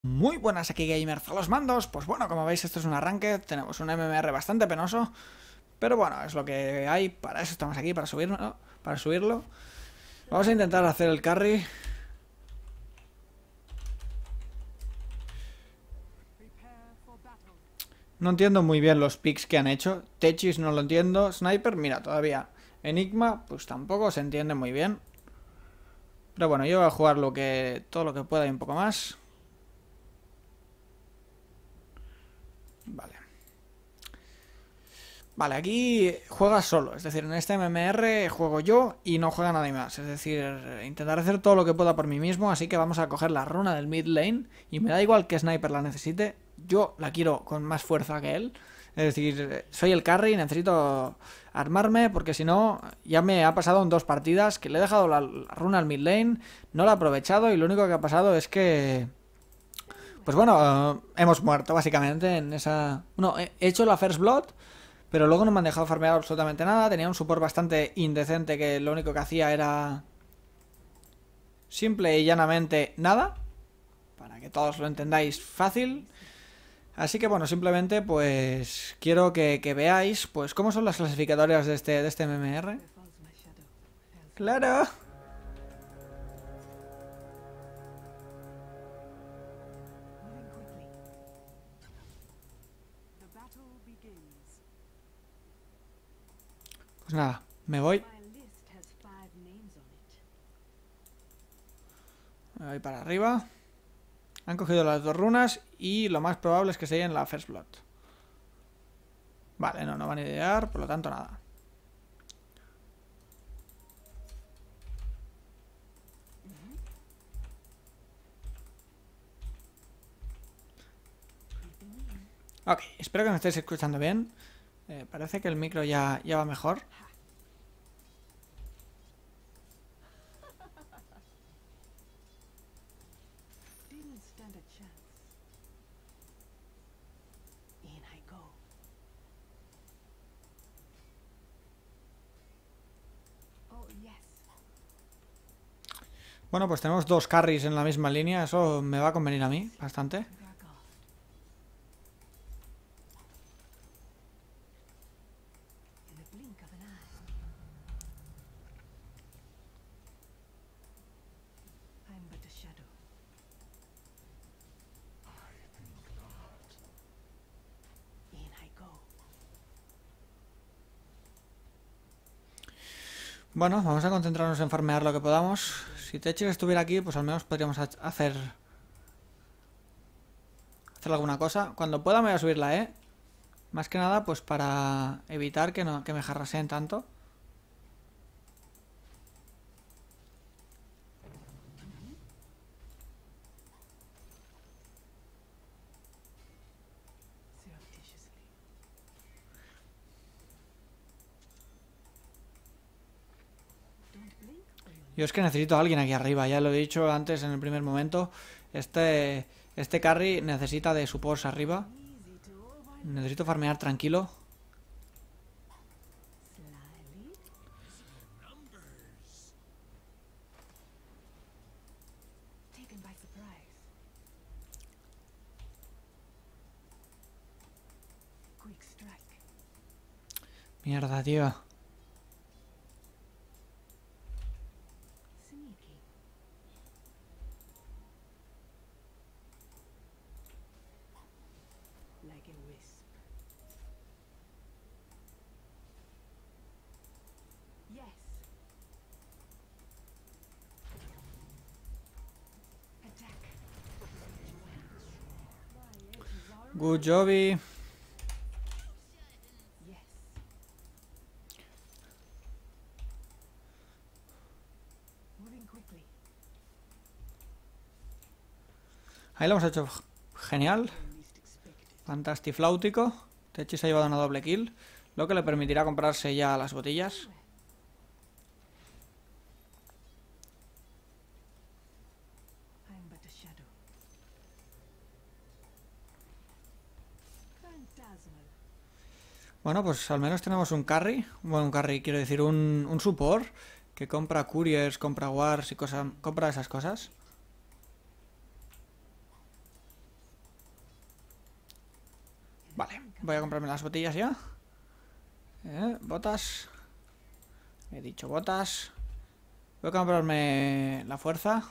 Muy buenas, aquí Gamer a los mandos. Pues bueno, como veis, esto es un arranque. Tenemos un MMR bastante penoso, pero bueno, es lo que hay. Para eso estamos aquí, para subirlo. Vamos a intentar hacer el carry. No entiendo muy bien los picks que han hecho. Techis no lo entiendo. Sniper, mira, todavía. Enigma, pues tampoco se entiende muy bien. Pero bueno, yo voy a jugar todo lo que pueda y un poco más. Vale. Vale, aquí juegas solo, es decir, en este MMR juego yo y no juega nadie más. Es decir, intentaré hacer todo lo que pueda por mí mismo, así que vamos a coger la runa del mid lane y me da igual que Sniper la necesite, yo la quiero con más fuerza que él. Es decir, soy el carry, necesito armarme porque si no, ya me ha pasado en 2 partidas que le he dejado la runa al mid lane, no la he aprovechado y lo único que ha pasado es que... Pues bueno, hemos muerto básicamente en esa... Bueno, he hecho la First Blood, pero luego no me han dejado farmear absolutamente nada. Tenía un support bastante indecente que lo único que hacía era... simple y llanamente nada. Para que todos lo entendáis fácil. Así que bueno, simplemente pues quiero que veáis pues cómo son las clasificatorias de este MMR. ¡Claro! Pues nada, me voy. Me voy para arriba. Han cogido las 2 runas y lo más probable es que se lleven la First Blood. Vale, no van a idear, por lo tanto nada. Ok, espero que me estéis escuchando bien. Parece que el micro ya va mejor. Bueno, pues tenemos 2 carries en la misma línea. Eso me va a convenir a mí bastante. Bueno, vamos a concentrarnos en farmear lo que podamos. Si Techir estuviera aquí, pues al menos podríamos hacer alguna cosa. Cuando pueda me voy a subir la E. Más que nada, pues para evitar que me jarraseen tanto. Yo es que necesito a alguien aquí arriba, ya lo he dicho antes en el primer momento. Este carry necesita de supports arriba. Necesito farmear tranquilo. Mierda, tío. Good jobby. Ahí lo hemos hecho genial. Fantastifláutico. Techi se ha llevado una doble kill, lo que le permitirá comprarse ya las botellas. Bueno, pues al menos tenemos un carry. Bueno, un carry, quiero decir, un support que compra couriers, compra wars y compra esas cosas. Vale, voy a comprarme las botellas ya. Botas. He dicho botas. Voy a comprarme la fuerza.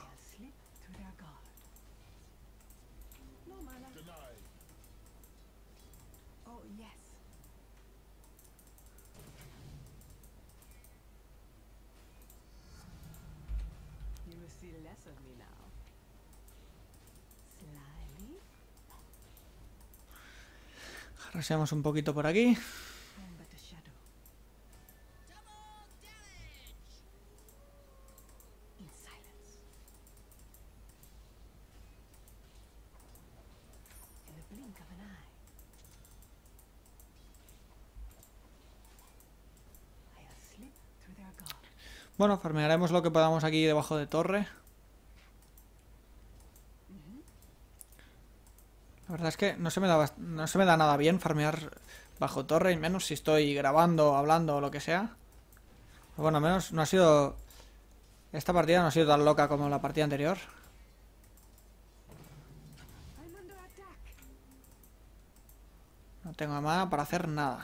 Raseamos un poquito por aquí. Bueno, farmearemos lo que podamos aquí debajo de torre. La verdad es que no se me da nada bien farmear bajo torre, y menos si estoy grabando, hablando o lo que sea. Pero bueno, al menos no ha sido... Esta partida no ha sido tan loca como la partida anterior. No tengo mana para hacer nada.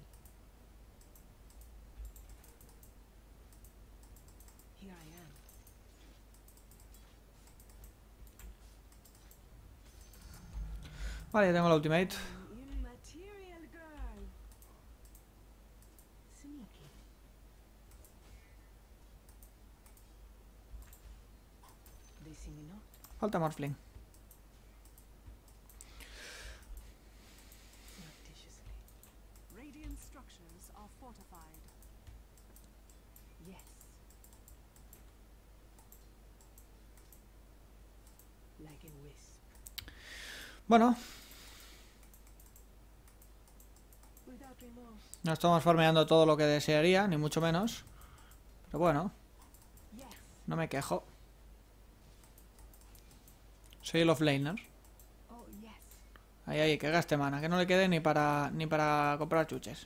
Vale, ya tengo la ultimate. Falta Morphling. Bueno. No estamos farmeando todo lo que desearía, ni mucho menos. Pero bueno. No me quejo. Soy el offlaner. Ahí, que gaste mana, que no le quede ni para comprar chuches.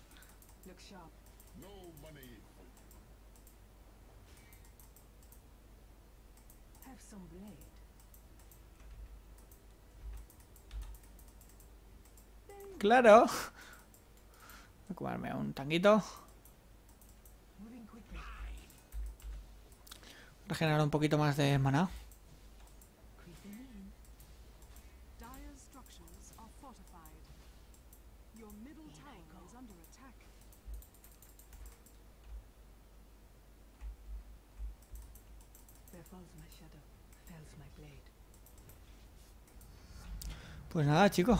Claro. Voy a comerme un tanguito. Regenerar un poquito más de maná. Pues nada, chicos.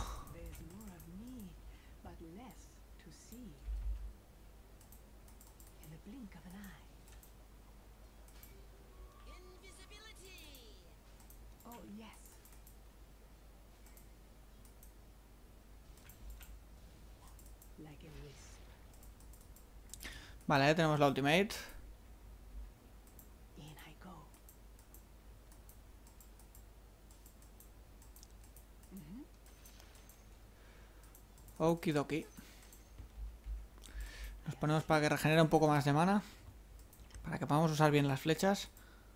Vale, ya tenemos la ultimate. Okidoki. Nos ponemos para que regenere un poco más de mana. Para que podamos usar bien las flechas.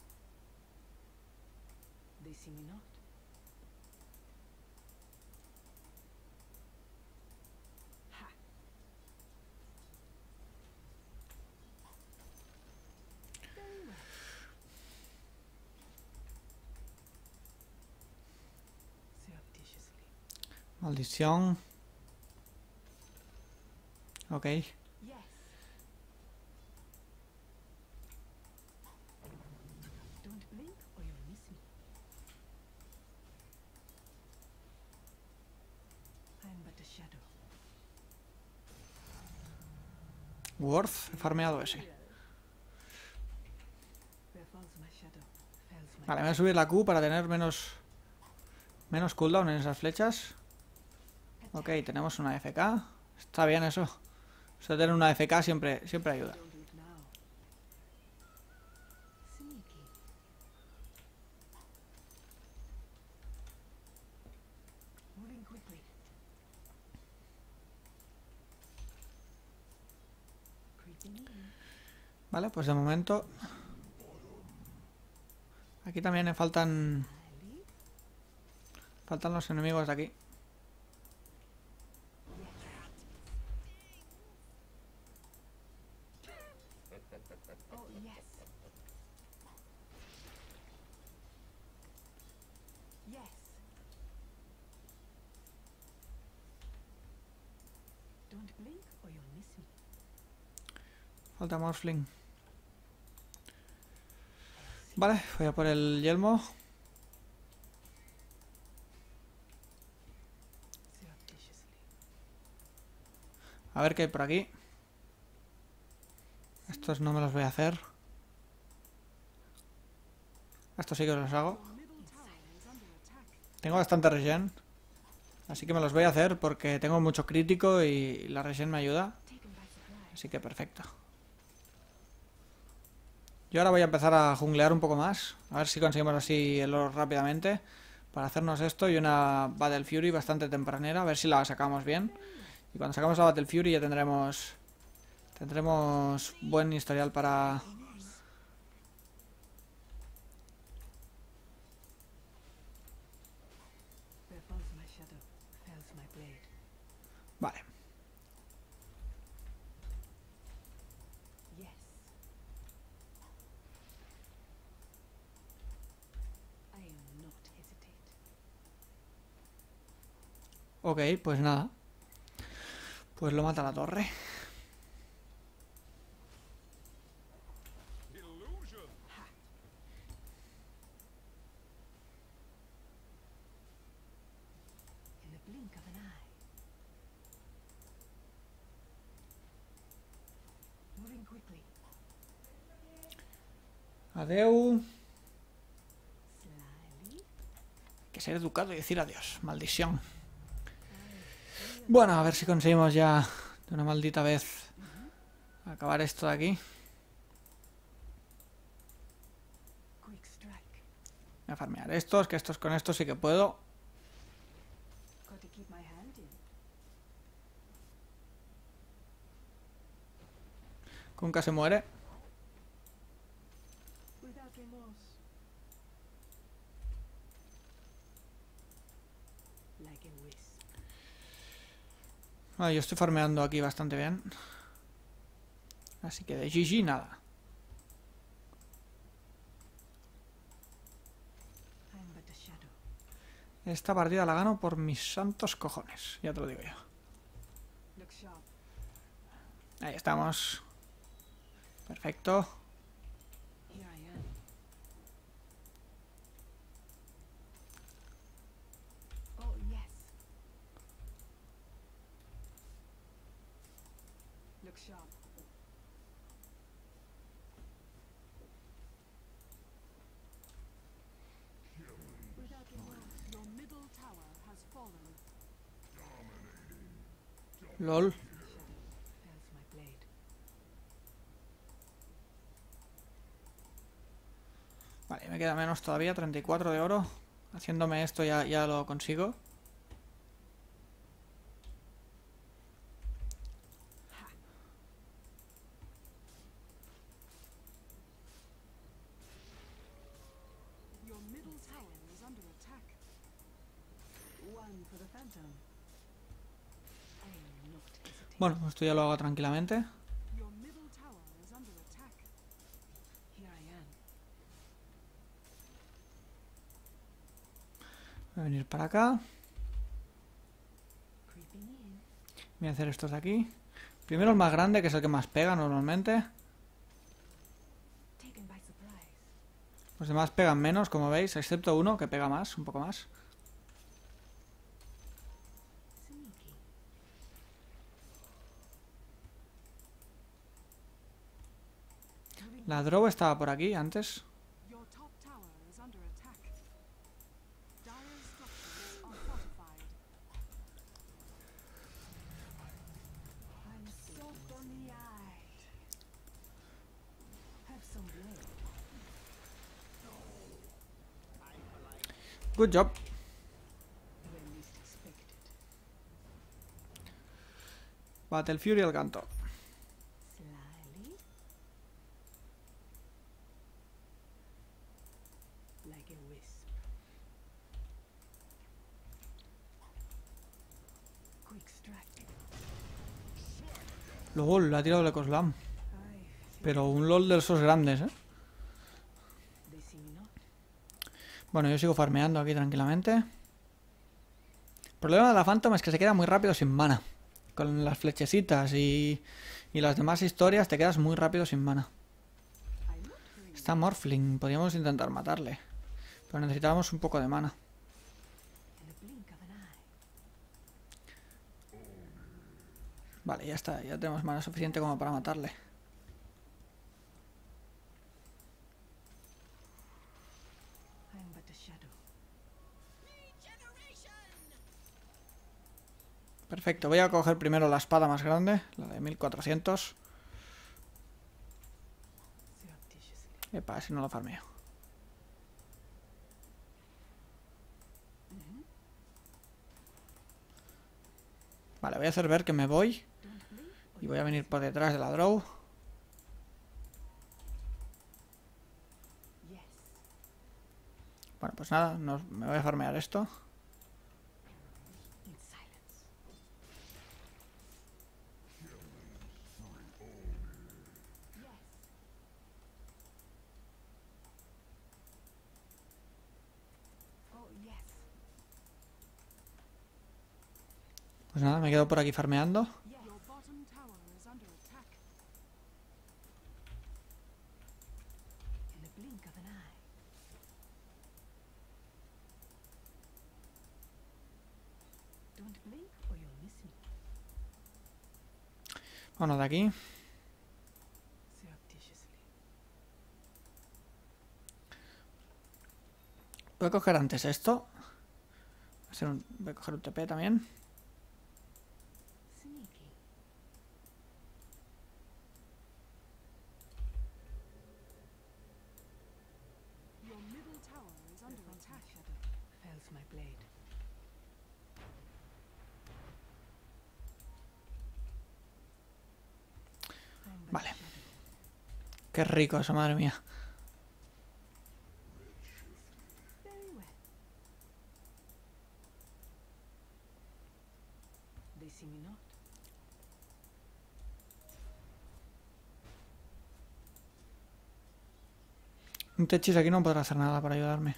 Maldición. Ok. Worth, he farmeado ese. Vale, voy a subir la Q para tener menos cooldown en esas flechas. Ok, tenemos una FK. Está bien eso. Eso de tener una FK siempre ayuda. Vale, pues de momento... Aquí también me faltan los enemigos de aquí. Falta Morphling. Vale, voy a por el yelmo. A ver qué hay por aquí. Estos no me los voy a hacer. Estos sí que los hago. Tengo bastante regen. Así que me los voy a hacer porque tengo mucho crítico y la regen me ayuda. Así que perfecto. Yo ahora voy a empezar a junglear un poco más. A ver si conseguimos así el oro rápidamente. Para hacernos esto y una Battle Fury bastante tempranera. A ver si la sacamos bien. Y cuando sacamos la Battle Fury ya tendremos buen historial para... Vale. Ok, pues nada. Pues lo mata la torre. Adeu. Que ser educado y decir adiós. Maldición. Bueno, a ver si conseguimos ya de una maldita vez acabar esto de aquí. Voy a farmear estos, que estos con estos sí que puedo. Kunkka se muere. Vale, yo estoy farmeando aquí bastante bien. Así que de GG nada. Esta partida la gano por mis santos cojones. Ya te lo digo yo. Ahí estamos. Perfecto. LOL. Vale, me queda menos todavía, 34 de oro. Haciéndome esto ya lo consigo. Bueno, esto ya lo hago tranquilamente. Voy a venir para acá. Voy a hacer estos de aquí. Primero el más grande, que es el que más pega normalmente. Los demás pegan menos, como veis, excepto uno que pega más, un poco más. La Drow estaba por aquí antes. Good job. Battle Fury al canto. LOL, la ha tirado el Ecoslam. Pero un LOL de esos grandes, ¿eh? Bueno, yo sigo farmeando aquí tranquilamente. El problema de la Phantom es que se queda muy rápido sin mana. con las flechecitas y las demás historias te quedas muy rápido sin mana. Está Morphling, podríamos intentar matarle. Pero necesitábamos un poco de mana. Vale, ya está, ya tenemos mana suficiente como para matarle. Perfecto, voy a coger primero la espada más grande, la de 1400. Epa, si no lo farmeo. Vale, voy a hacer ver que me voy. Y voy a venir por detrás de la Drow. Bueno, pues nada, me voy a farmear esto. Pues nada, me quedo por aquí farmeando. Bueno, de aquí. Voy a coger antes esto. Voy a coger un TP también. Vale. Qué rico eso, madre mía. Un Techis aquí no podrá hacer nada para ayudarme.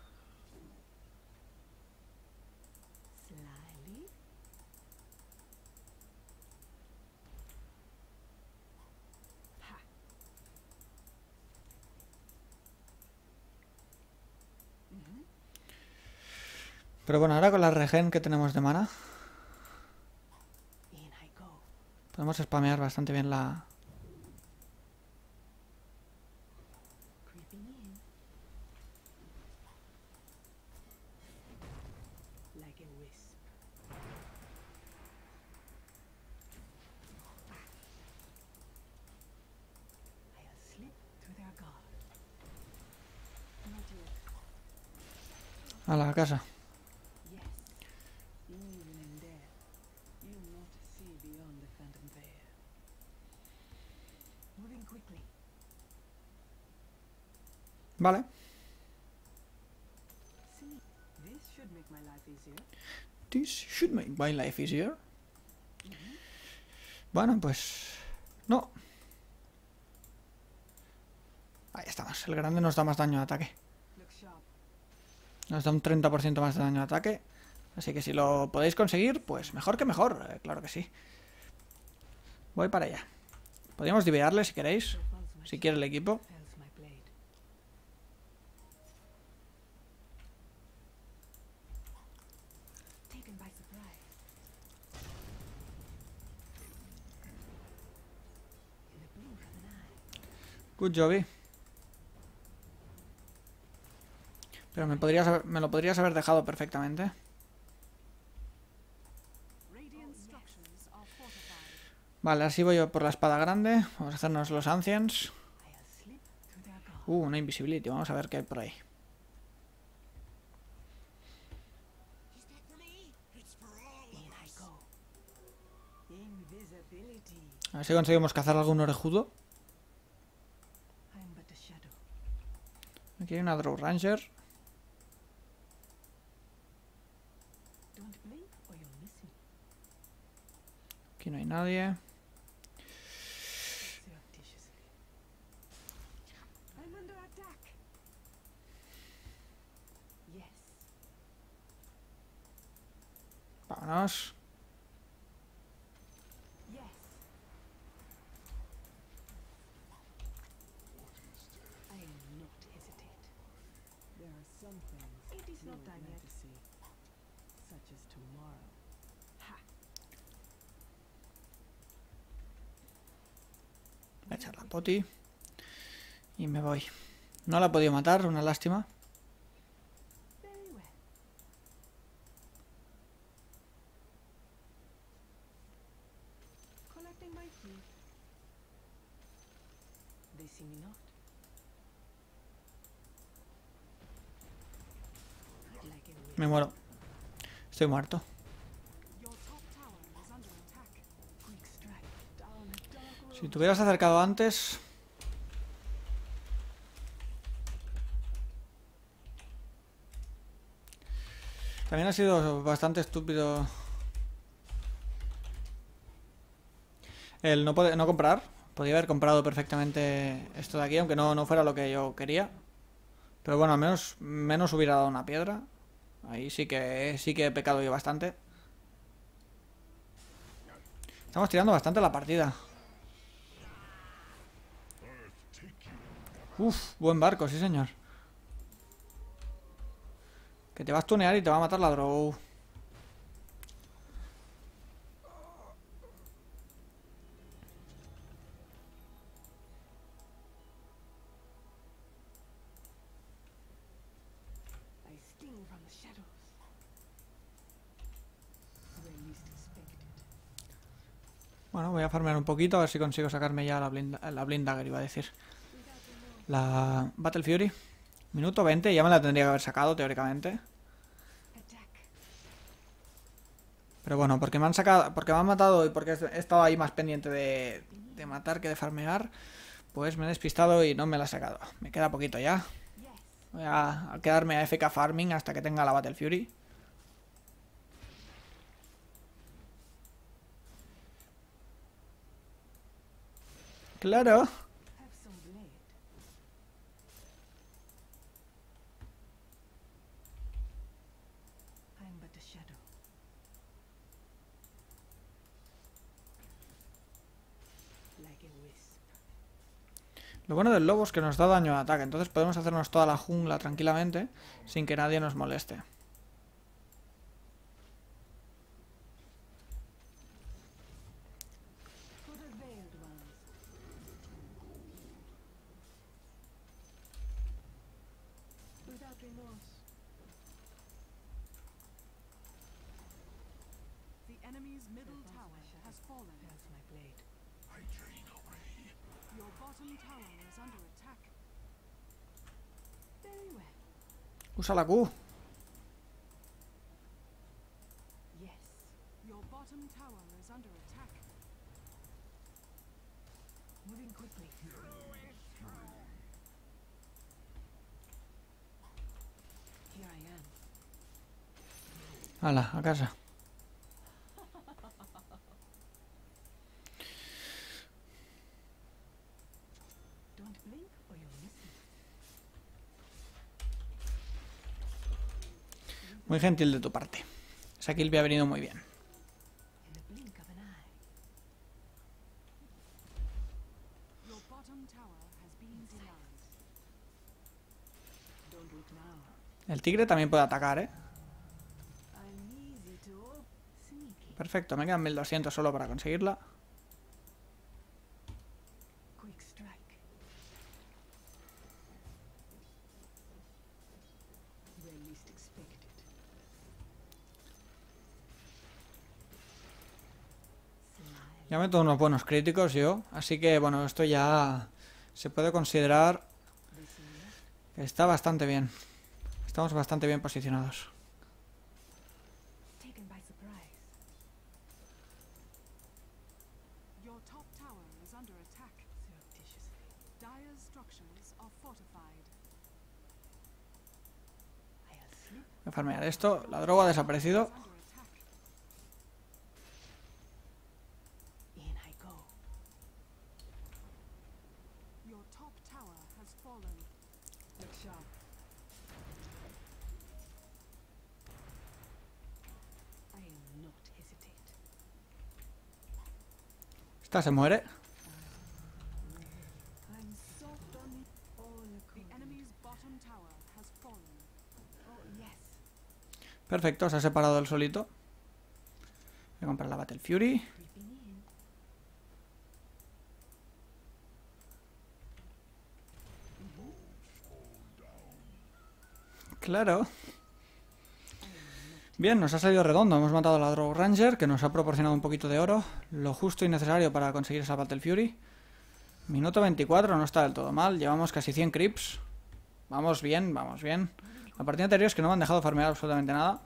Pero bueno, ahora con la regen que tenemos de mana, podemos spamear bastante bien la... a la casa. Vale. This should make my life easier. Bueno, pues... no. Ahí estamos. El grande nos da más daño de ataque. Nos da un 30% más de daño de ataque. Así que si lo podéis conseguir, pues mejor que mejor. Claro que sí. Voy para allá. Podríamos divearle si queréis. Si quiere el equipo. Good jobby. Pero me lo podrías haber dejado perfectamente. Vale, así voy yo por la espada grande. Vamos a hacernos los Ancients. Una Invisibility. Vamos a ver qué hay por ahí. A ver si conseguimos cazar algún orejudo. Aquí hay una Drow Ranger. Aquí no hay nadie. Vámonos. Voy a echar la poti. Y me voy. No la he podido matar, una lástima. Me muero. Estoy muerto. Si te hubieras acercado antes... También ha sido bastante estúpido el no comprar. Podría haber comprado perfectamente esto de aquí, aunque no fuera lo que yo quería. Pero bueno, al menos hubiera dado una piedra. Ahí sí que he pecado yo bastante. Estamos tirando bastante la partida. Uf, buen barco, sí señor. Que te vas a tunear y te va a matar la Drow. Bueno, voy a farmear un poquito a ver si consigo sacarme ya la Blind Dagger, iba a decir. La Battle Fury. Minuto 20, ya me la tendría que haber sacado teóricamente. Pero bueno, porque me han sacado, porque me han matado y porque he estado ahí más pendiente de matar que de farmear, pues me he despistado y no me la he sacado. Me queda poquito ya. Voy a quedarme a FK Farming hasta que tenga la Battle Fury. Claro. Lo bueno del lobo es que nos da daño de ataque, entonces podemos hacernos toda la jungla tranquilamente sin que nadie nos moleste. Usa la Q. Hala, a casa. Muy gentil de tu parte. Esa kill me ha venido muy bien. El tigre también puede atacar, ¿eh? Perfecto, me quedan 1200 solo para conseguirla. Ya meto unos buenos críticos yo, así que bueno, esto ya se puede considerar que está bastante bien. Estamos bastante bien posicionados. Voy a farmear esto, la droga ha desaparecido. Esta se muere. Perfecto, se ha separado el solito. Voy a comprar la Battle Fury. Claro. Bien, nos ha salido redondo. Hemos matado a la Drow Ranger, que nos ha proporcionado un poquito de oro. Lo justo y necesario para conseguir esa Battle Fury. Minuto 24, no está del todo mal. Llevamos casi 100 creeps. Vamos bien, vamos bien. La partida anterior es que no me han dejado farmear absolutamente nada.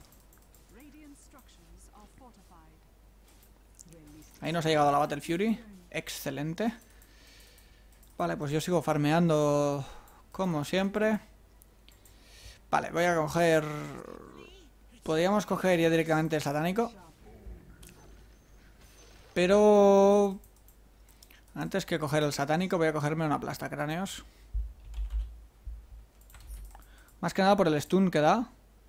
Ahí nos ha llegado la Battle Fury. Excelente. Vale, pues yo sigo farmeando como siempre. Vale, voy a coger... Podríamos coger ya directamente el satánico. Pero... Antes que coger el satánico voy a cogerme una aplastacráneos. Más que nada por el stun que da.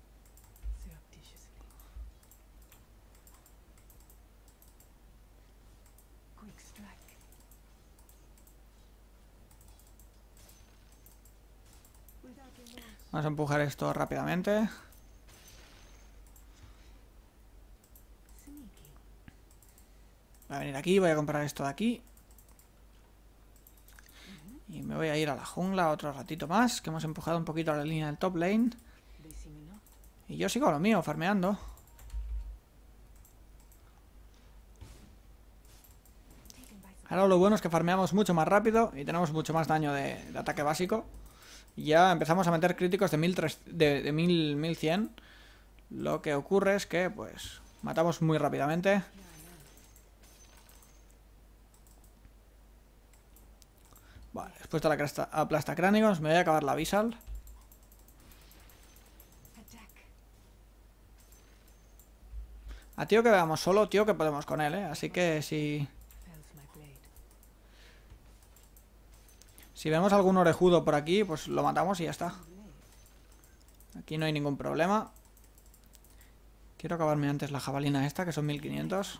Vamos a empujar esto rápidamente. Voy a venir aquí, voy a comprar esto de aquí. Y me voy a ir a la jungla otro ratito más, que hemos empujado un poquito a la línea del top lane. Y yo sigo a lo mío, farmeando. Ahora lo bueno es que farmeamos mucho más rápido y tenemos mucho más daño de ataque básico. Y ya empezamos a meter críticos de 1100. Lo que ocurre es que, pues, matamos muy rápidamente. Vale, después de la aplastacráneos me voy a acabar la Visal. A tío que veamos solo, tío que podemos con él, así que si vemos algún orejudo por aquí, pues lo matamos y ya está. Aquí no hay ningún problema. Quiero acabarme antes la jabalina esta, que son 1500.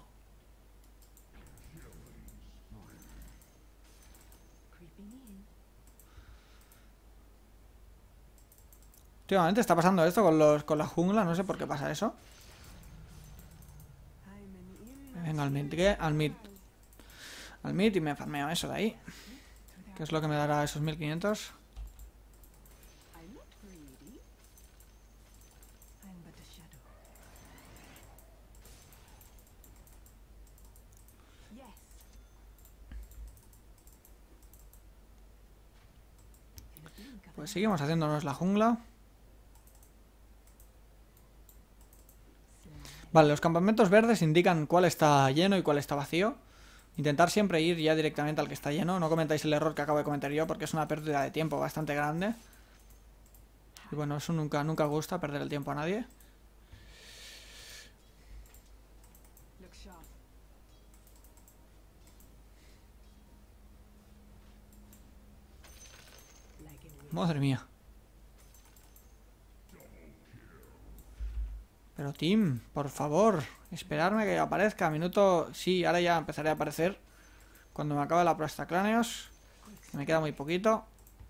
Últimamente está pasando esto con la jungla, no sé por qué pasa eso. Venga al mid y me farmeo eso de ahí, que es lo que me dará esos 1500. Pues seguimos haciéndonos la jungla. Vale, los campamentos verdes indican cuál está lleno y cuál está vacío. Intentar siempre ir ya directamente al que está lleno. No cometáis el error que acabo de cometer yo, porque es una pérdida de tiempo bastante grande. Y bueno, eso nunca gusta, perder el tiempo a nadie. Madre mía. Pero team, por favor, esperarme que aparezca. Minuto... Sí, ahora ya empezaré a aparecer cuando me acabe la aplastacráneos. Me queda muy poquito.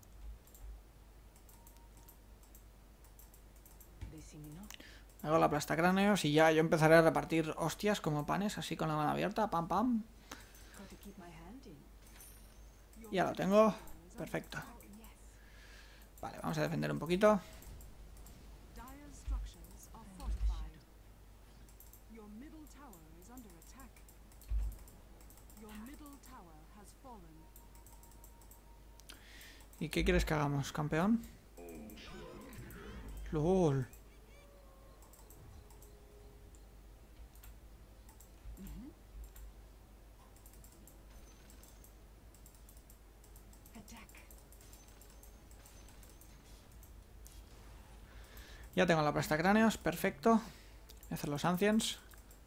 Hago la aplastacráneos y ya yo empezaré a repartir hostias como panes, así con la mano abierta. Pam, pam. Ya lo tengo. Perfecto. Vale, vamos a defender un poquito. ¿Y qué quieres que hagamos, campeón? ¡Lol! Ya tengo la aplastacráneos, perfecto. Voy a hacer los ancients.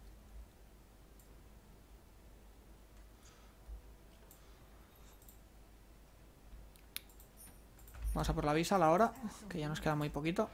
Vamos a por la Visal ahora, que ya nos queda muy poquito.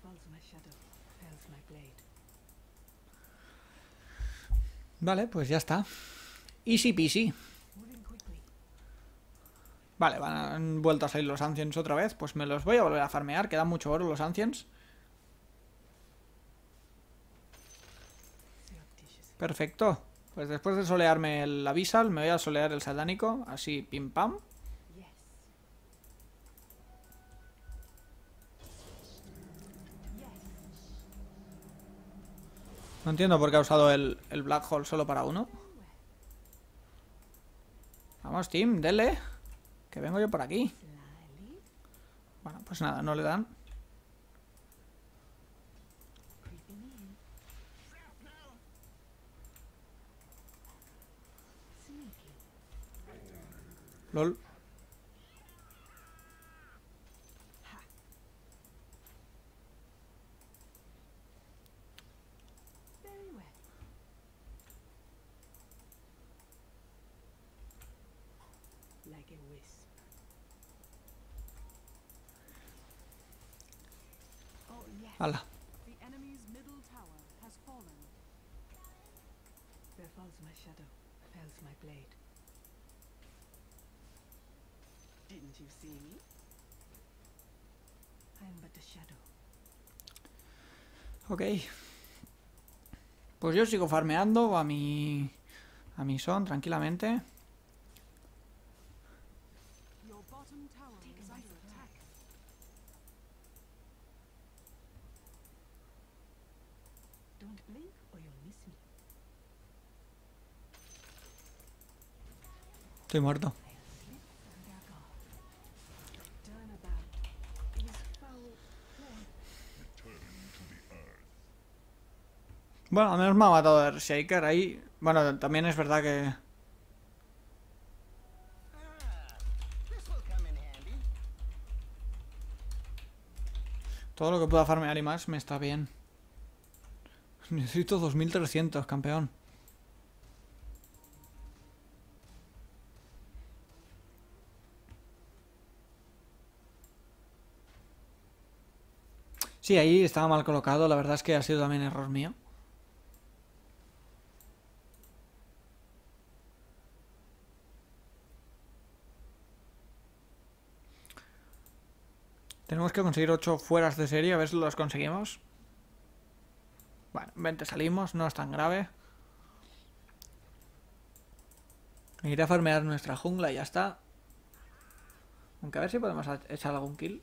Vale, pues ya está. Easy peasy. Vale, han vuelto a salir los Ancients otra vez. Pues me los voy a volver a farmear. Quedan mucho oro los Ancients. Perfecto. Pues después de solearme el Abyssal, me voy a solear el Satánico. Así, pim pam. No entiendo por qué ha usado el Black Hole solo para uno. Vamos, team, dele. Que vengo yo por aquí. Bueno, pues nada, no le dan. LOL. Hala. Ok. Pues yo sigo farmeando a mi son tranquilamente. Estoy muerto. Bueno, al menos me ha matado el Shaker ahí. Bueno, también es verdad que... todo lo que pueda farmear y más me está bien. Necesito 2300, campeón. Sí, ahí estaba mal colocado. La verdad es que ha sido también error mío. Tenemos que conseguir 8 fueras de serie. A ver si los conseguimos. Bueno, 20 salimos. No es tan grave. Iré a farmear nuestra jungla y ya está. Aunque a ver si podemos echar algún kill.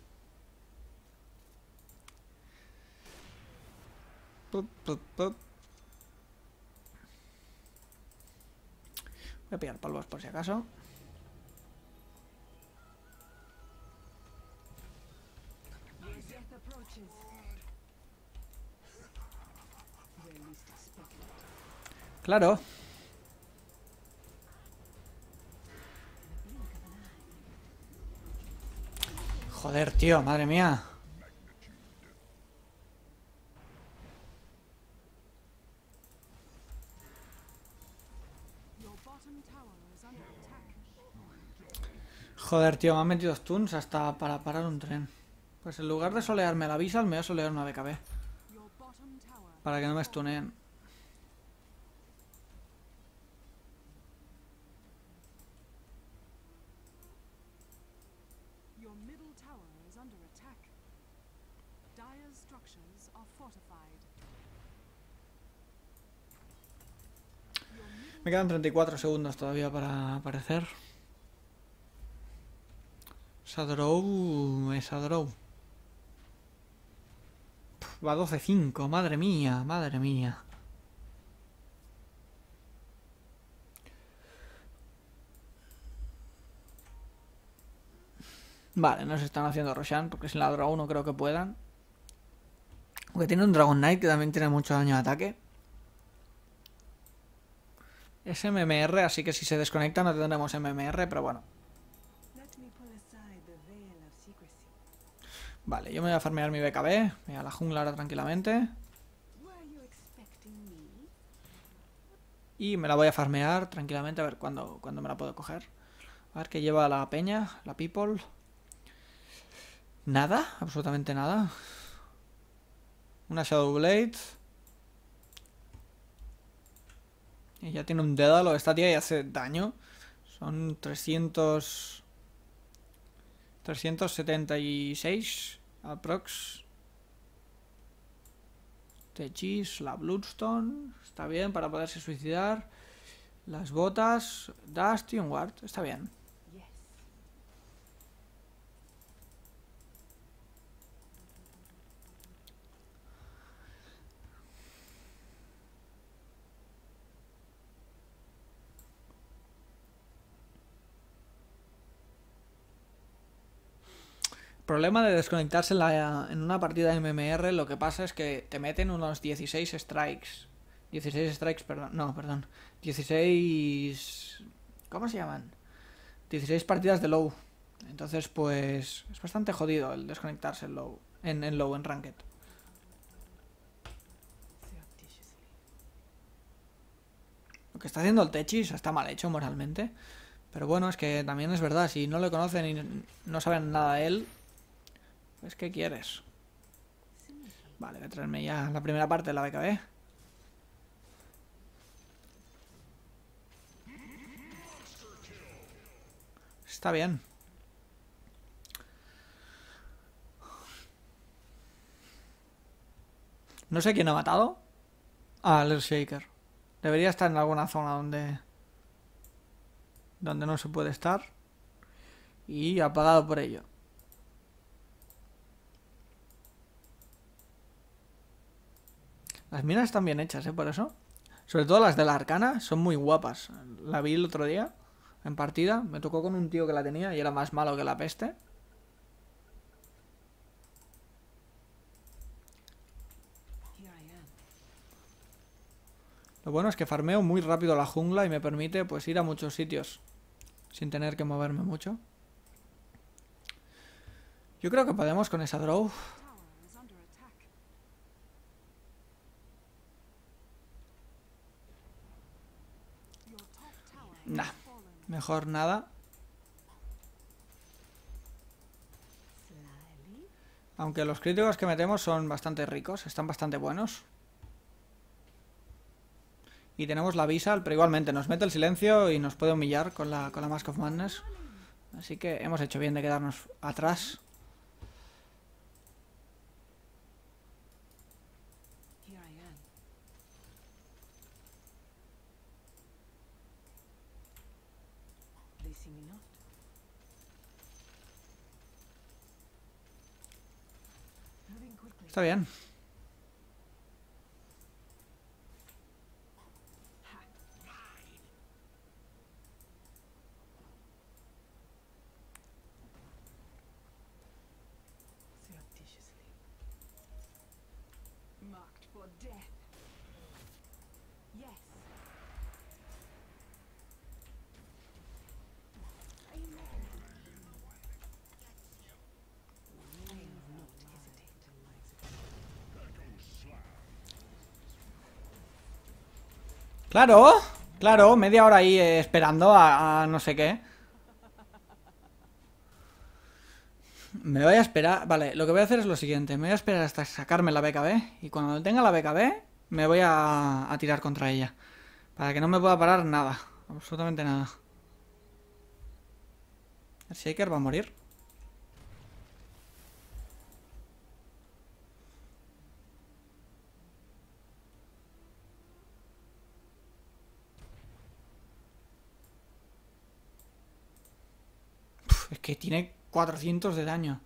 Pup, pup, pup. Voy a pillar polvos por si acaso. Claro. Joder, tío, madre mía. Joder, tío, me han metido stuns hasta para parar un tren. Pues en lugar de solearme la Abyssal, me voy a solear una BKB. Para que no me stuneen. Me quedan 34 segundos todavía para aparecer. Sadrow. Sadrow. Va 12-5. Madre mía, madre mía. Vale, no se están haciendo Roshan porque sin la Dragon no creo que puedan. Aunque tiene un Dragon Knight que también tiene mucho daño de ataque. Es MMR, así que si se desconecta no tendremos MMR, pero bueno. Vale, yo me voy a farmear mi BKB. Me voy a la jungla ahora tranquilamente. Y me la voy a farmear tranquilamente a ver cuándo me la puedo coger. A ver qué lleva la peña, la people. Nada, absolutamente nada. Una Shadow Blade. Y ya tiene un Dédalo. Esta tía ya hace daño. Son 376 aprox. Techis, la Bloodstone. Está bien para poderse suicidar. Las botas. Dust y un Ward. Está bien. Problema de desconectarse en una partida de MMR, lo que pasa es que te meten unos 16 strikes. 16 strikes, perdón. No, perdón. 16... ¿Cómo se llaman? 16 partidas de low. Entonces, pues... es bastante jodido el desconectarse en low. En low, en ranked. Lo que está haciendo el Techis está mal hecho moralmente. Pero bueno, es que también es verdad. Si no le conocen y no saben nada de él... pues, ¿qué quieres? Vale, voy a traerme ya la primera parte de la BKB. Está bien. No sé quién ha matado al Earthshaker. Debería estar en alguna zona donde no se puede estar. Y apagado por ello. Las minas están bien hechas, por eso. Sobre todo las de la Arcana son muy guapas. La vi el otro día en partida. Me tocó con un tío que la tenía y era más malo que la peste. Lo bueno es que farmeo muy rápido la jungla y me permite pues ir a muchos sitios sin tener que moverme mucho. Yo creo que podemos con esa draw. Nah, mejor nada. Aunque los críticos que metemos son bastante ricos, están bastante buenos. Y tenemos la Visal, pero igualmente nos mete el silencio y nos puede humillar con la Mask of Madness. Así que hemos hecho bien de quedarnos atrás. Está bien. Claro, claro, media hora ahí esperando a no sé qué. Me voy a esperar. Vale, lo que voy a hacer es lo siguiente. Me voy a esperar hasta sacarme la BKB. Y cuando tenga la BKB, me voy a tirar contra ella. Para que no me pueda parar nada. Absolutamente nada. El Shaker va a morir. Es que tiene 400 de daño.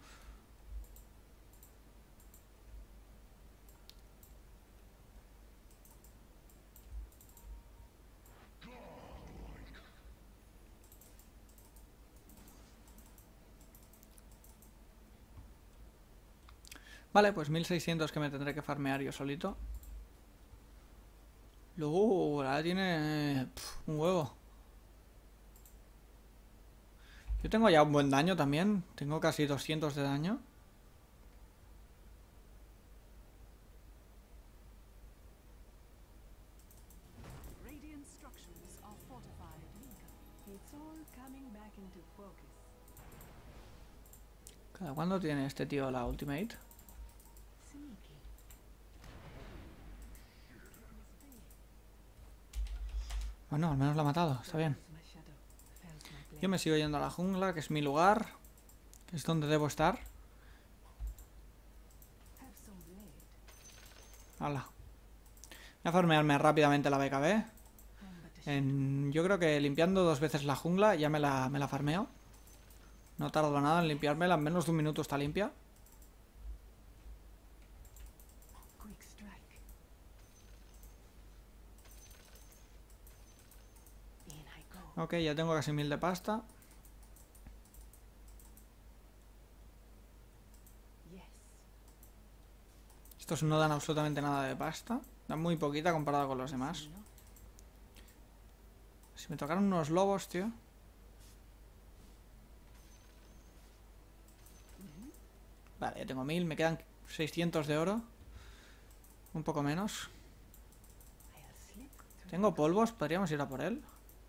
Vale, pues 1600 que me tendré que farmear yo solito. Luego, ahora tiene un huevo. Yo tengo ya un buen daño también. Tengo casi 200 de daño. ¿Cada cuándo tiene este tío la ultimate? Bueno, al menos la ha matado, está bien. Yo me sigo yendo a la jungla, que es mi lugar, que es donde debo estar. Hala. Voy a farmearme rápidamente la BKB. Yo creo que limpiando 2 veces la jungla ya me la farmeo. No tardo nada en limpiármela, en menos de un minuto está limpia. Ok, ya tengo casi 1000 de pasta. Estos no dan absolutamente nada de pasta. Dan muy poquita comparado con los demás. Si me tocaron unos lobos, tío. Vale, ya tengo 1000. Me quedan 600 de oro. Un poco menos. Tengo polvos. Podríamos ir a por él.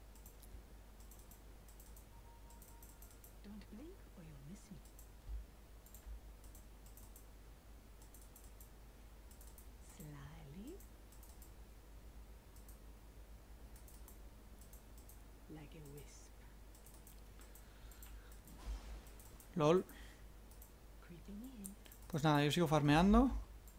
LOL. Pues nada, yo sigo farmeando.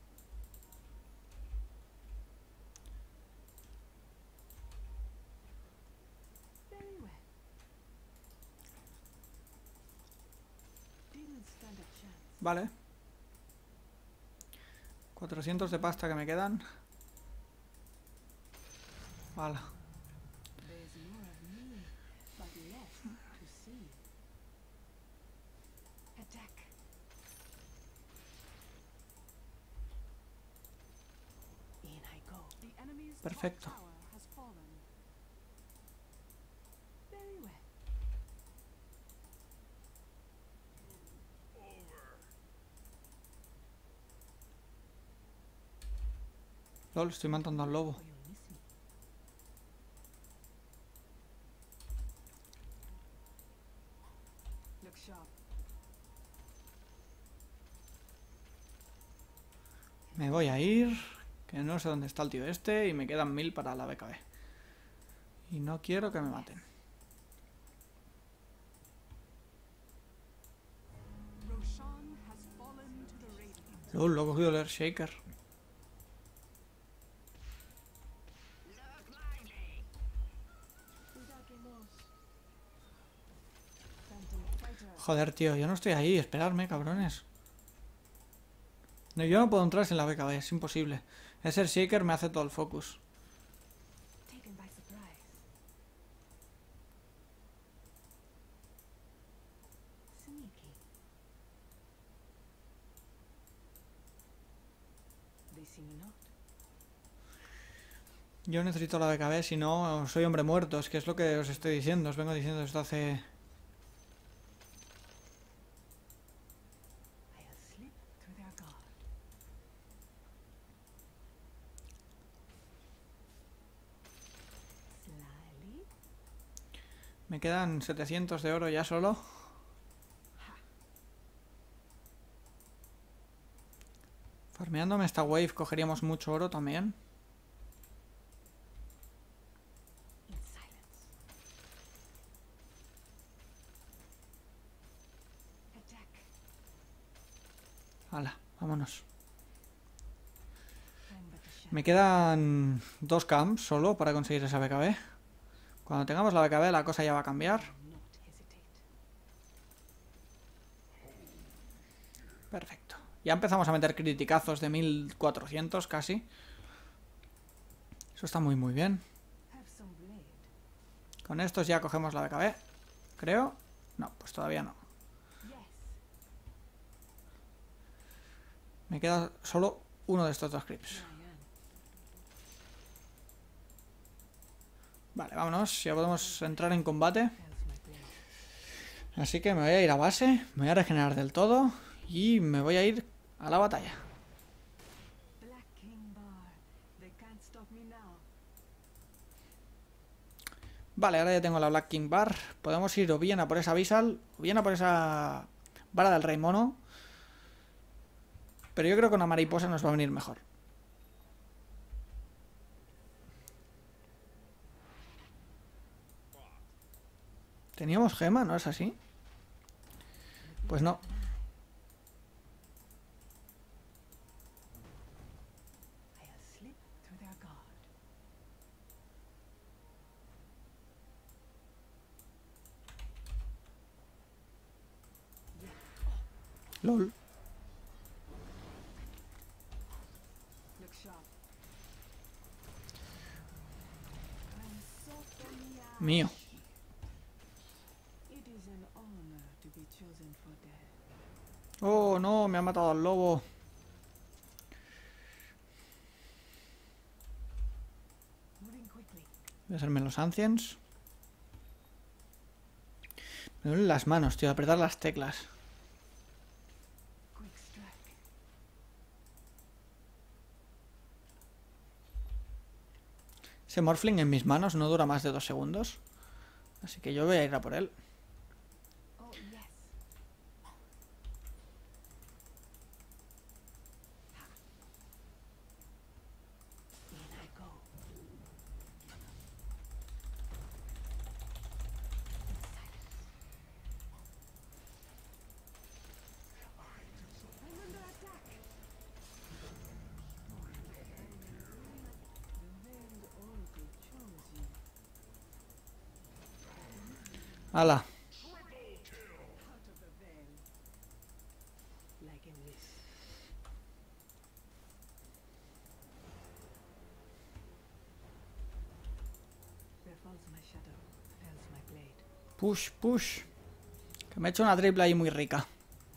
Vale. 400 de pasta que me quedan. Vale. Perfecto. LOL, estoy matando al lobo. Me voy a ir, que no sé dónde está el tío este, y me quedan 1000 para la BKB. Y no quiero que me maten. LOL, lo he cogido el Earthshaker. Joder, tío, yo no estoy ahí, esperadme, cabrones. No, yo no puedo entrar sin la BKB, es imposible. Ese Earthshaker me hace todo el focus. Yo necesito la BKB, si no soy hombre muerto, es que es lo que os estoy diciendo, os vengo diciendo esto hace... Me quedan 700 de oro ya solo. Farmeándome esta wave cogeríamos mucho oro también. Hala, vámonos. Me quedan 2 camps solo para conseguir esa BKB. Cuando tengamos la BKB la cosa ya va a cambiar. Perfecto. Ya empezamos a meter criticazos de 1400 casi. Eso está muy muy bien. Con estos ya cogemos la BKB. Creo. No, pues todavía no. Me queda solo uno de estos 2 creeps. Vale, vámonos. Ya podemos entrar en combate. Así que me voy a ir a base. Me voy a regenerar del todo. Y me voy a ir a la batalla. Vale, ahora ya tengo la Black King Bar. Podemos ir o bien a por esa Abyssal o bien a por esa vara del Rey Mono. Pero yo creo que una mariposa nos va a venir mejor. Teníamos gema, ¿no es así? Pues no. LOL. Mío. Oh, no, me ha matado al lobo. Voy a hacerme los ancients. Me duelen las manos, tío, apretar las teclas. Ese Morphling en mis manos no dura más de 2 segundos. Así que yo voy a ir a por él. ¡Hala! Push, push. Que me he hecho una triple ahí muy rica.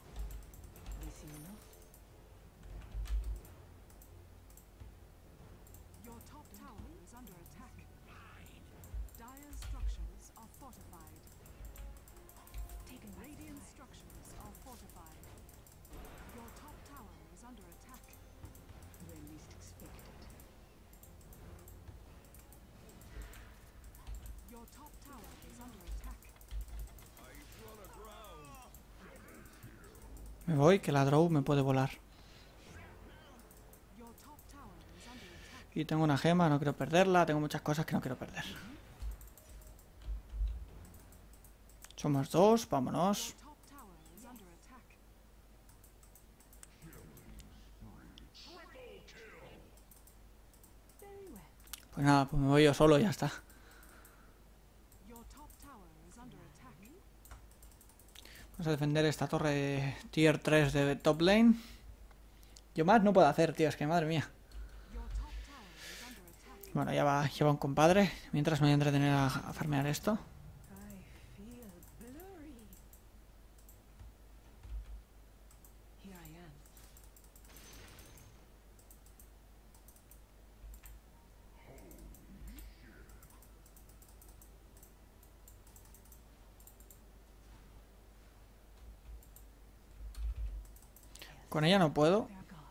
Me voy, que la Drow me puede volar. Y tengo una gema, no quiero perderla. Tengo muchas cosas que no quiero perder. Somos 2, vámonos. Pues nada, pues me voy yo solo y ya está. Vamos a defender esta torre tier 3 de top lane. Yo más no puedo hacer, tío, es que madre mía. Bueno, ya va un compadre. Mientras me voy a entretener a farmear esto. Con ella no puedo.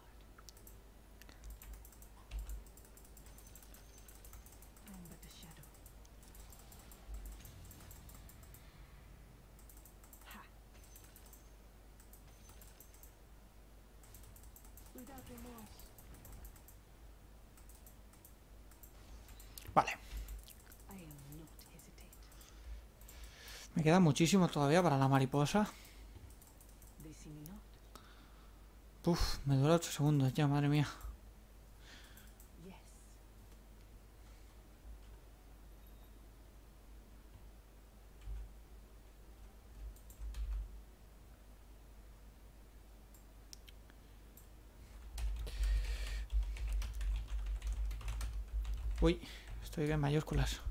Vale. Me queda muchísimo todavía para la mariposa. Uf, me dura 8 segundos ya, madre mía. Uy, estoy en mayúsculas.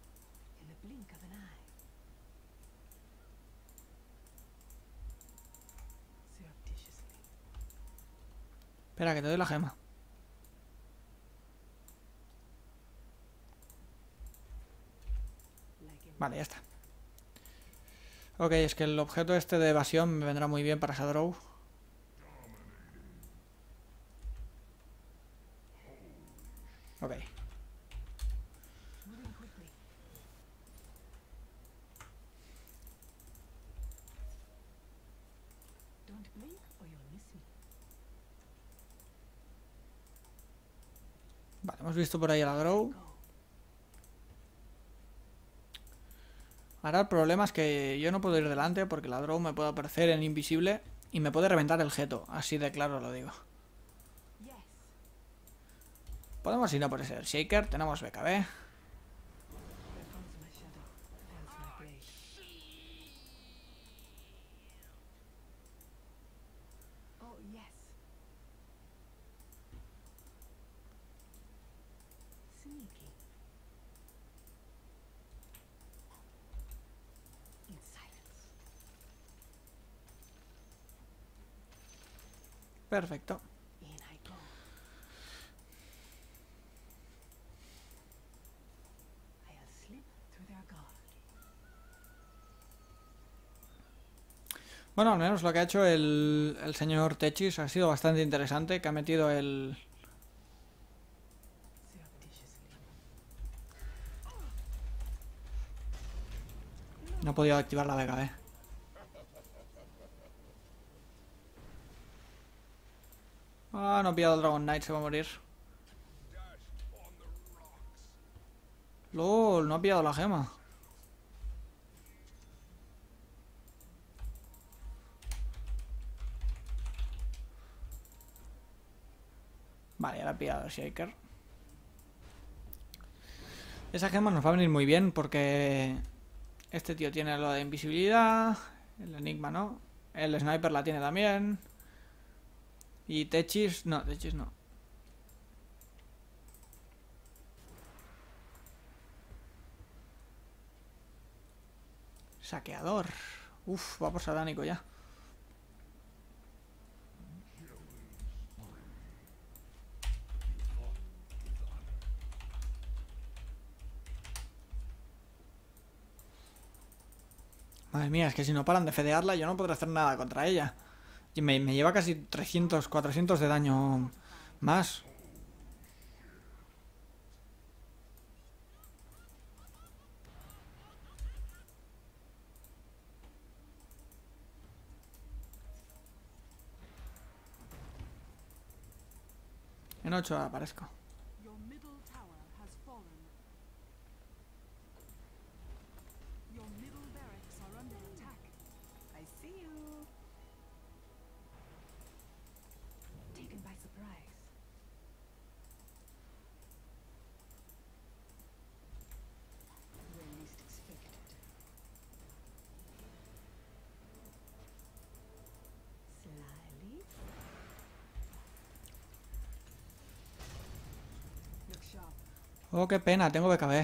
Espera, que te doy la gema. Vale, ya está. Ok, es que el objeto este de evasión me vendrá muy bien para esa Drow. Ok. Vale, hemos visto por ahí a la Drow. Ahora el problema es que yo no puedo ir delante porque la Drow me puede aparecer en invisible y me puede reventar el jeto, así de claro lo digo. Podemos ir a por ese del Shaker, tenemos BKB. Perfecto. Bueno, al menos lo que ha hecho el señor Techis ha sido bastante interesante, que ha metido el... No he podido activar la BKB. Ah, no he pillado el Dragon Knight, se va a morir. LOL, no ha pillado la gema. Vale, ya la ha pillado el Shaker. Esa gema nos va a venir muy bien porque este tío tiene lo de invisibilidad, el enigma no, el sniper la tiene también. Y Techis, no, Techis no. Saqueador. Uf, va por satánico ya. Madre mía, es que si no paran de fedearla yo no podré hacer nada contra ella. Y me lleva casi 300, 400 de daño más. En 8 aparezco. Oh, qué pena, tengo BKB.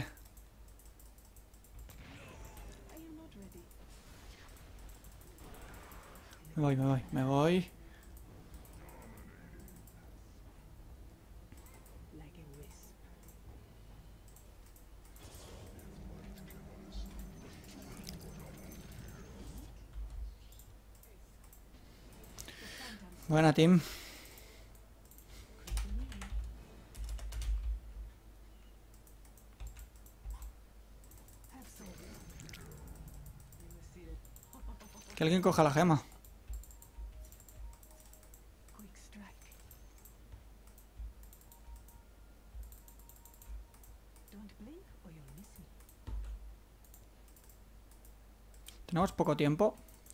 Me voy. Buena, team. Que alguien coja la gema. Tenemos poco tiempo.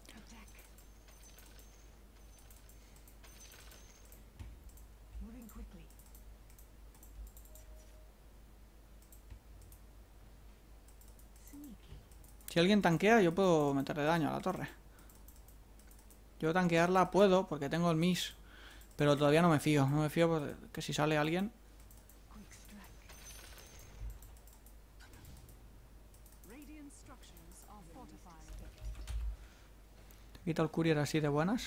Si alguien tanquea, yo puedo meterle daño a la torre. Yo tanquearla puedo, porque tengo el miss. Pero todavía no me fío. No me fío porque si sale alguien... ¿Te quita el courier así de buenas?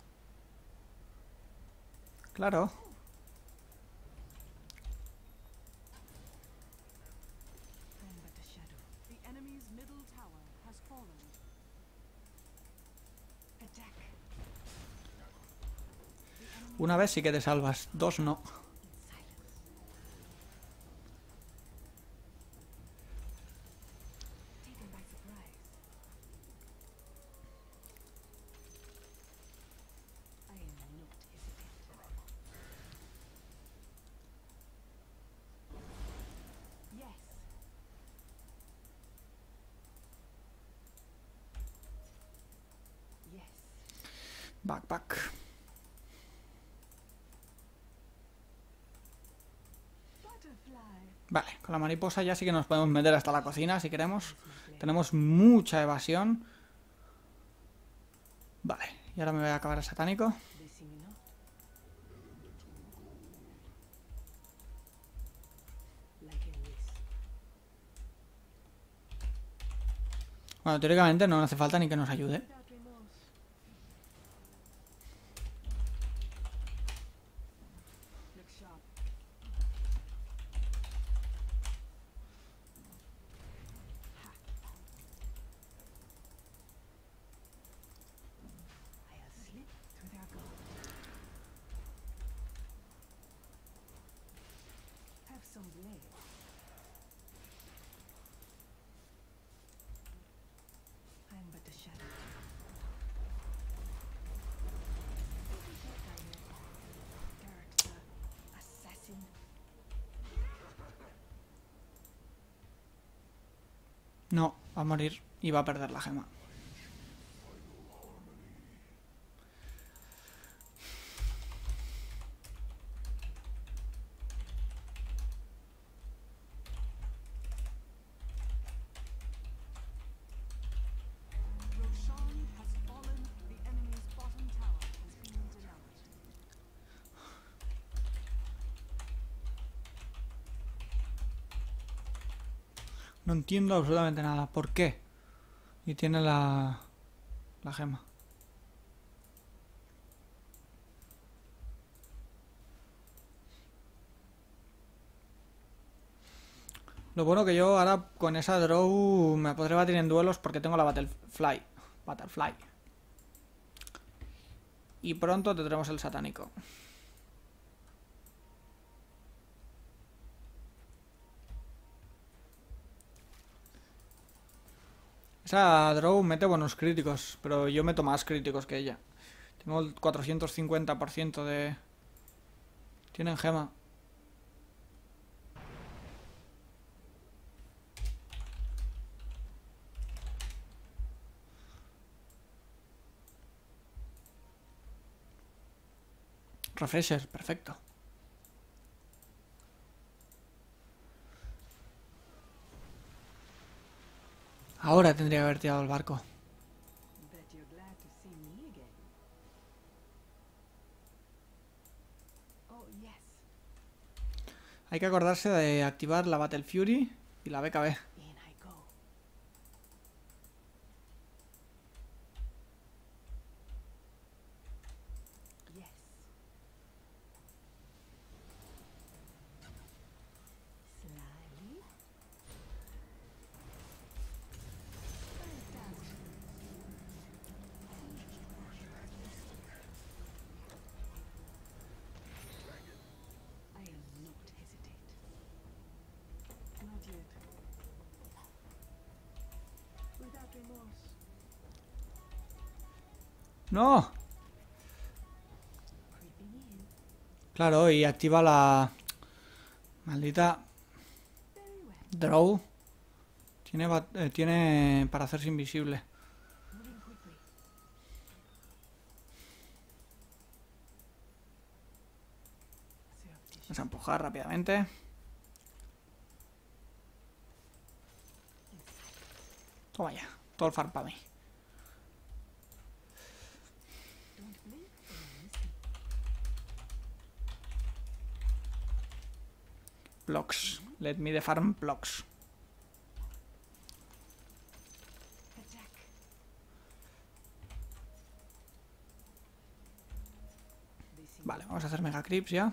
Claro. Una vez sí que te salvas, dos no. Backpack. Vale, con la mariposa ya sí que nos podemos meter hasta la cocina si queremos. Tenemos mucha evasión. Vale, y ahora me voy a acabar el satánico. Bueno, teóricamente no hace falta ni que nos ayude. No, va a morir y va a perder la gema. No entiendo absolutamente nada. ¿Por qué? Y tiene la gema. Lo bueno que yo ahora con esa draw me podré batir en duelos porque tengo la Butterfly. Y pronto tendremos el satánico. Esa draw mete buenos críticos, pero yo meto más críticos que ella. Tengo el 450% de... Tienen gema. Refresher, perfecto. Ahora tendría que haber tirado el barco. Hay que acordarse de activar la Battle Fury y la BKB. ¡No! Claro, y activa la... Maldita... Draw. Tiene para hacerse invisible. Vamos a empujar rápidamente. Toma ya, todo el farm para mí. Blocks. Let me the farm blocks. Vale, vamos a hacer mega creeps ya.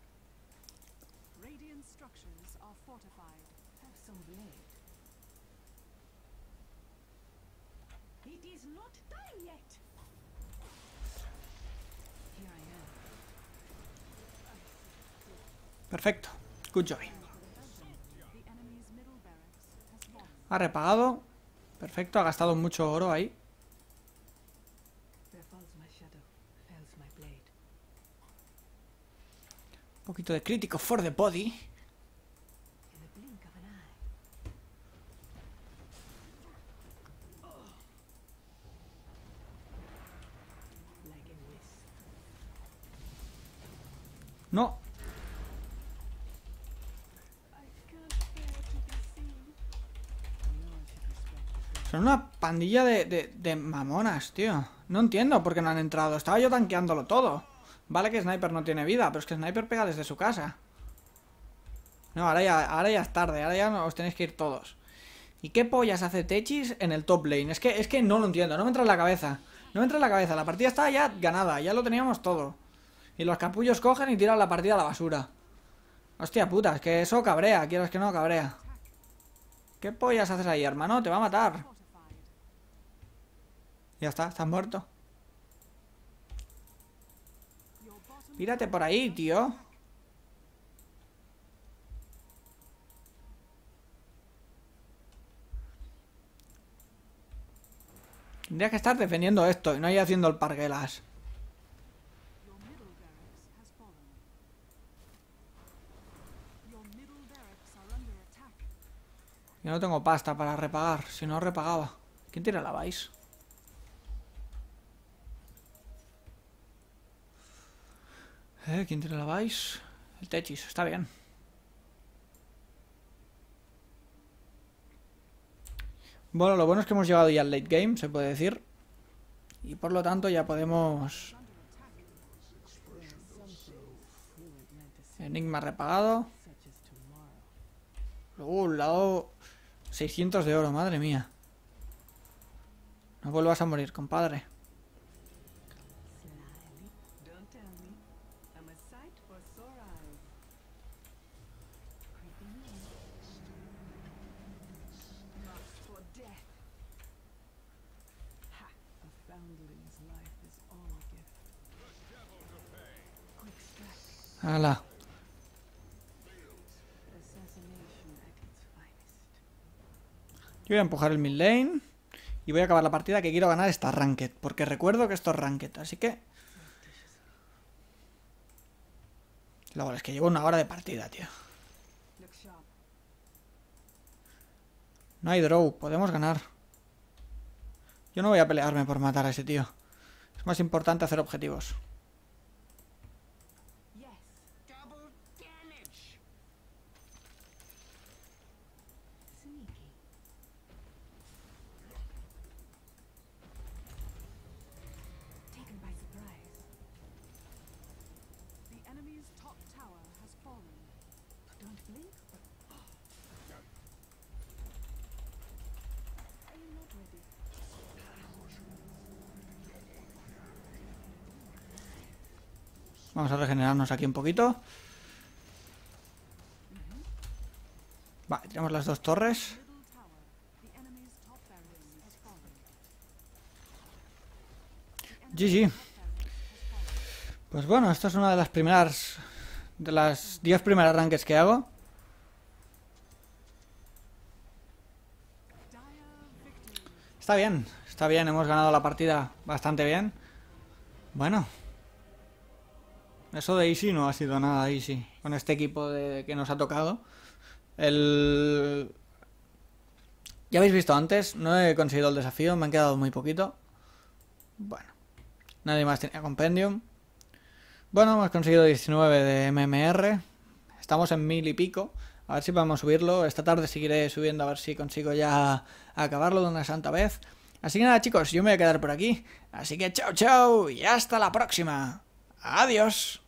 Perfecto. Good job. Ha repagado. Perfecto, ha gastado mucho oro ahí. Un poquito de crítico for the body. Son una pandilla de mamonas, tío. No entiendo por qué no han entrado. Estaba yo tanqueándolo todo. Vale que Sniper no tiene vida, pero es que Sniper pega desde su casa. No, ahora ya es tarde. Ahora ya os tenéis que ir todos. ¿Y qué pollas hace Techis en el top lane? Es que no lo entiendo. No me entra en la cabeza. No me entra en la cabeza. La partida está ya ganada. Ya lo teníamos todo. Y los capullos cogen y tiran la partida a la basura. Hostia puta, es que eso cabrea. Quieras que no, cabrea. ¿Qué pollas haces ahí, hermano? Te va a matar. Ya está, estás muerto. Pírate por ahí, tío. Tendrías que estar defendiendo esto y no ir haciendo el parguelas. Yo no tengo pasta para repagar. Si no, repagaba. ¿Quién tira la Vice? ¿Quién tira la Vice? El Techis, está bien. Bueno, lo bueno es que hemos llegado ya al late game, se puede decir. Y por lo tanto ya podemos... Enigma repagado. Luego le ha dado 600 de oro, madre mía. No vuelvas a morir, compadre. ¡Hala! Yo voy a empujar el mid lane y voy a acabar la partida, que quiero ganar esta ranked, porque recuerdo que esto es ranked, así que... Luego, es que llevo 1 hora de partida, tío. No hay draw, podemos ganar. Yo no voy a pelearme por matar a ese tío. Es más importante hacer objetivos. Vamos a regenerarnos aquí un poquito. Vale, tenemos las 2 torres. GG. Pues bueno, esta es una de las primeras... De las 10 primeras rankings que hago. Está bien, hemos ganado la partida bastante bien. Bueno. Eso de easy no ha sido nada easy con este equipo que nos ha tocado. Ya habéis visto antes, no he conseguido el desafío, me han quedado muy poquito. Bueno, nadie más tenía compendium. Bueno, hemos conseguido 19 de MMR. Estamos en 1000 y pico. A ver si podemos subirlo. Esta tarde seguiré subiendo a ver si consigo ya acabarlo de una santa vez. Así que nada, chicos, yo me voy a quedar por aquí. Así que chao, chao y hasta la próxima. Adiós.